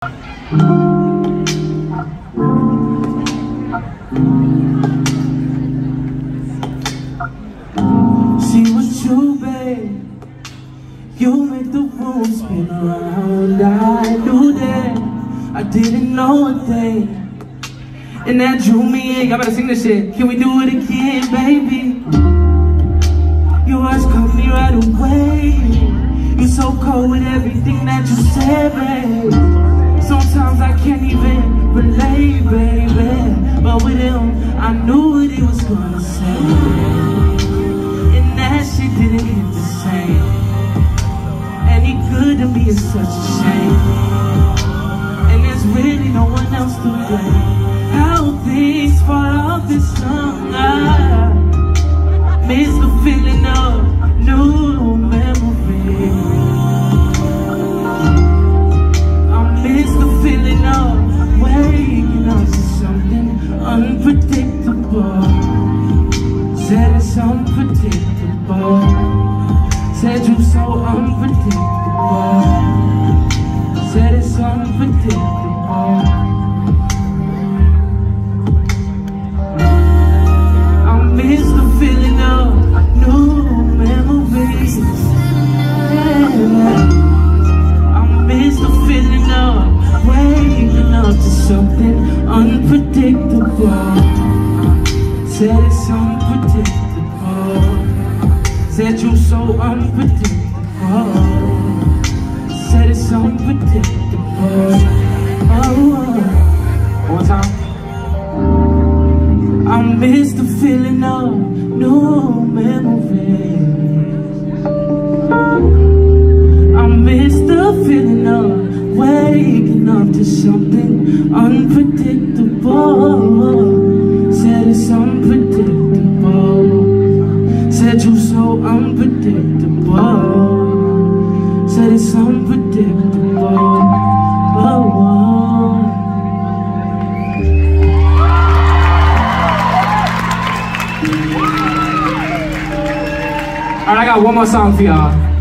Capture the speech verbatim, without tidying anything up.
See what you, babe, you make the room spin around. I knew that, I didn't know a thing, and that drew me in. Y'all better sing this shit. Can we do it again, baby? Your eyes caught me right away. You so cold with everything that you said, babe. Sometimes I can't even relate, baby, but with him, I knew what he was gonna say. That shit didn't hit the same, and he couldn't be in such a shame, and there's really no one else to blame. How things fall off this song, I miss the feeling of new memories. I miss the feeling of waking up to something unpredictable. Said it's unpredictable. Said you so unpredictable. Said it's unpredictable. I miss the feeling of new memories. Yeah. I miss the feeling of waking up to something unpredictable. Said it's unpredictable. Said you so unpredictable. Said it's unpredictable. Oh, one time. I miss the feeling of new memories. I miss the feeling of waking up to something unpredictable. Said it's unpredictable. Said you so unpredictable. Said it's unpredictable. Oh, oh. Alright, I got one more song for y'all.